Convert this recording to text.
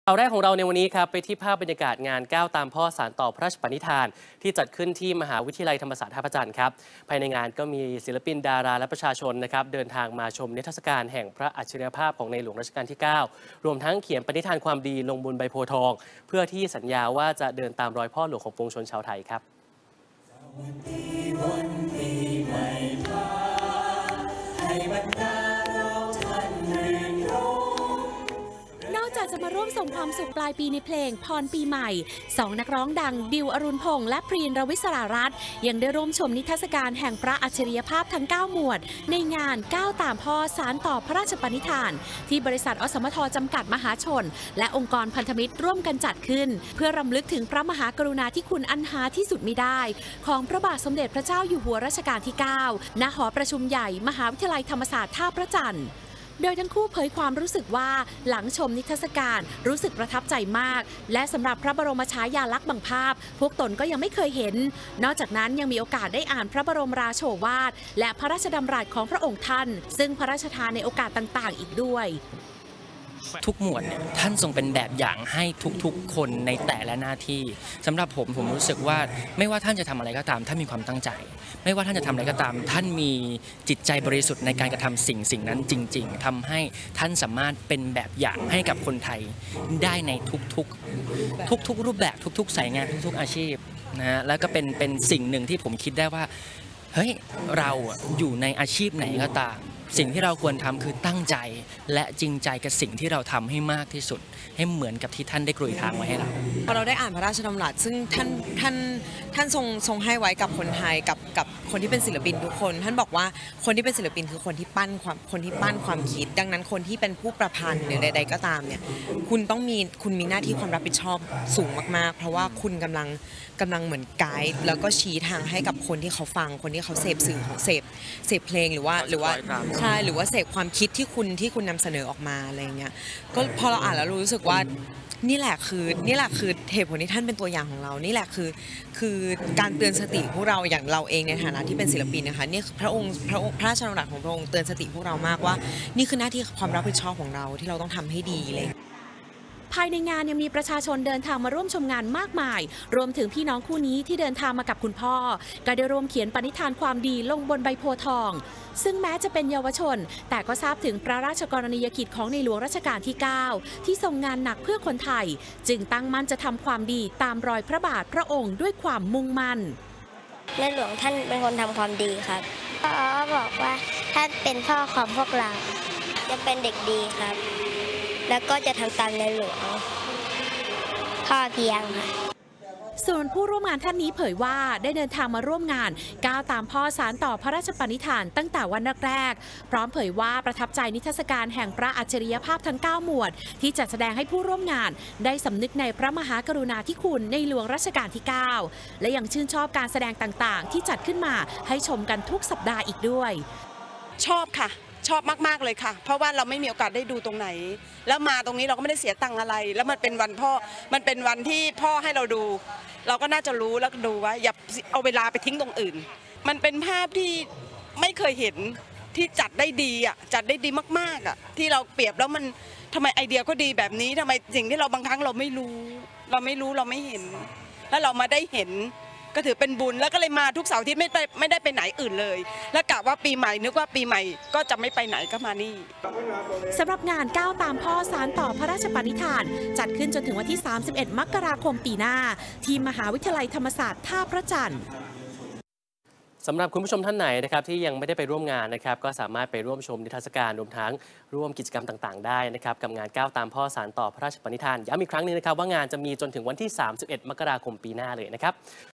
ข่าวแรกของเราในวันนี้ครับไปที่ภาพบรรยากาศงานก้าวตามพ่อสานต่อพระราชปณิธานที่จัดขึ้นที่มหาวิทยาลัยธรรมศาสตร์ท่าพระจันทร์ครับภายในงานก็มีศิลปินดาราและประชาชนนะครับเดินทางมาชมนิทรรศการแห่งพระอัจฉริยภาพของในหลวงรัชกาลที่ 9รวมทั้งเขียนปณิธานความดีลงบนใบโพธิ์ทองเพื่อที่สัญญาว่าจะเดินตามรอยพ่อหลวงของปวงชนชาวไทยครับนอกจากจะมาร่วมส่งความสุขปลายปีในเพลงพรปีใหม่สองนักร้องดังดิวอรุณพงษ์และพรีนรวิศรารัตน์ยังได้ร่วมชมนิทรรศการแห่งพระอัจฉริยภาพทั้ง 9 หมวดในงานก้าวตามพ่อสานต่อพระราชปณิธานที่บริษัทอสมทจำกัดมหาชนและองค์กรพันธมิตรร่วมกันจัดขึ้นเพื่อรำลึกถึงพระมหากรุณาธิคุณอันหาที่สุดมิได้ของพระบาทสมเด็จพระเจ้าอยู่หัวรัชกาลที่ 9 ณ หอประชุมใหญ่มหาวิทยาลัยธรรมศาสตร์ท่าพระจันทร์โดยทั้งคู่เผยความรู้สึกว่าหลังชมนิทรรศการรู้สึกประทับใจมากและสำหรับพระบรมฉายาลักษณ์บางภาพพวกตนก็ยังไม่เคยเห็นนอกจากนั้นยังมีโอกาสได้อ่านพระบรมราโชวาทและพระราชดำรัสของพระองค์ท่านซึ่งพระราชทานในโอกาสต่างๆอีกด้วยทุกหมวดเนี่ยท่านทรงเป็นแบบอย่างให้ทุกๆคนในแต่ละหน้าที่สำหรับผมรู้สึกว่าไม่ว่าท่านจะทำอะไรก็ตามท่านมีความตั้งใจไม่ว่าท่านจะทำอะไรก็ตามท่านมีจิตใจบริสุทธิ์ในการกระทำสิ่งนั้นจริงๆทำให้ท่านสามารถเป็นแบบอย่างให้กับคนไทยได้ในทุกรูปแบบทุกๆสายงานทุกๆอาชีพนะฮะแล้วก็เป็นสิ่งหนึ่งที่ผมคิดได้ว่าเฮ้ยเราอยู่ในอาชีพไหนก็ตามสิ่งที่เราควรทำคือตั้งใจและจริงใจกับสิ่งที่เราทำให้มากที่สุดให้เหมือนกับที่ท่านได้กรุยทางไว้ให้เราพอเราได้อ่านพระราชดำรัสซึ่งท่านทรงให้ไว้กับคนไทยกับคนที่เป็นศิลปินทุกคนท่านบอกว่าคนที่เป็นศิลปินคือคนที่ปั้นความคิดดังนั้นคนที่เป็นผู้ประพันธ์หรือใดๆก็ตามเนี่ยคุณมีหน้าที่ความรับผิดชอบสูงมากๆเพราะว่าคุณกำลังเหมือนไกด์แล้วก็ชี้ทางให้กับคนที่เขาฟังคนที่เขาเสพสื่อของเสพเพลงหรือว่าใช่หรือว่าเสพความคิดที่คุณนำเสนอออกมาอะไรเงี้ยก็พอเราอ่านแล้วรู้สึกว่านี่แหละคือเหตุผลที่ท่านเป็นตัวอย่างของเรานี่แหละคือการเตือนสติพวกเราอย่างเราเองในฐานะที่เป็นศิลปินนะคะนี่พระราชดำรัสของพระองค์เตือนสติพวกเรามากว่านี่คือหน้าที่ความรับผิดชอบของเราที่เราต้องทำให้ดีเลยภายในงานยังมีประชาชนเดินทางมาร่วมชมงานมากมายรวมถึงพี่น้องคู่นี้ที่เดินทางมากับคุณพ่อก็ได้ร่วมเขียนปณิธานความดีลงบนใบโพธิ์ทองซึ่งแม้จะเป็นเยาวชนแต่ก็ทราบถึงพระราชกรณียกิจของในหลวงรัชกาลที่ 9ที่ทรงงานหนักเพื่อคนไทยจึงตั้งมั่นจะทำความดีตามรอยพระบาทพระองค์ด้วยความมุ่งมั่นในหลวงท่านเป็นคนทำความดีครับพ่อบอกว่าท่านเป็นพ่อของพวกเราจะเป็นเด็กดีครับแล้วก็จะทำตามในหลวงพ่อเพียงค่ะส่วนผู้ร่วมงานท่านนี้เผยว่าได้เดินทางมาร่วมงานก้าวตามพ่อสานต่อพระราชปณิธานตั้งแต่วันแรกๆพร้อมเผยว่าประทับใจนิทรรศการแห่งพระอัจฉริยภาพทั้ง 9 หมวดที่จัดแสดงให้ผู้ร่วมงานได้สำนึกในพระมหากรุณาธิคุณในหลวงรัชกาลที่ 9และยังชื่นชอบการแสดงต่างๆที่จัดขึ้นมาให้ชมกันทุกสัปดาห์อีกด้วยชอบค่ะชอบมากๆเลยค่ะเพราะว่าเราไม่มีโอกาสได้ดูตรงไหนแล้วมาตรงนี้เราก็ไม่ได้เสียตังค์อะไรแล้วมันเป็นวันพ่อมันเป็นวันที่พ่อให้เราดูเราก็น่าจะรู้แล้วดูว่าอย่าเอาเวลาไปทิ้งตรงอื่นมันเป็นภาพที่ไม่เคยเห็นที่จัดได้ดีอ่ะจัดได้ดีมากๆอ่ะที่เราเปรียบแล้วมันทำไมไอเดียก็ดีแบบนี้ทำไมสิ่งที่เราบางครั้งเราไม่รู้เราไม่เห็นแล้วเรามาได้เห็นก็ถือเป็นบุญแล้วก็เลยมาทุกเสาร์อาทิตย์ไม่ได้ไปไหนอื่นเลยแล้วกะว่าปีใหม่นึกว่าปีใหม่ก็จะไม่ไปไหนก็มานี่สำหรับงานก้าวตามพ่อสานต่อพระราชปณิธานจัดขึ้นจนถึงวันที่ 31 มกราคมปีหน้าที่มหาวิทยาลัยธรรมศาสตร์ท่าพระจันทร์สำหรับคุณผู้ชมท่านไหนนะครับที่ยังไม่ได้ไปร่วมงานนะครับก็สามารถไปร่วมชมนิทรรศการรวมทั้งร่วมกิจกรรมต่างๆได้นะครับกับงานก้าวตามพ่อสานต่อพระราชปณิธานย้ำอีกครั้งนึงนะครับว่างานจะมีจนถึงวันที่ 31 มกราคมปีหน้าเลยนะครับ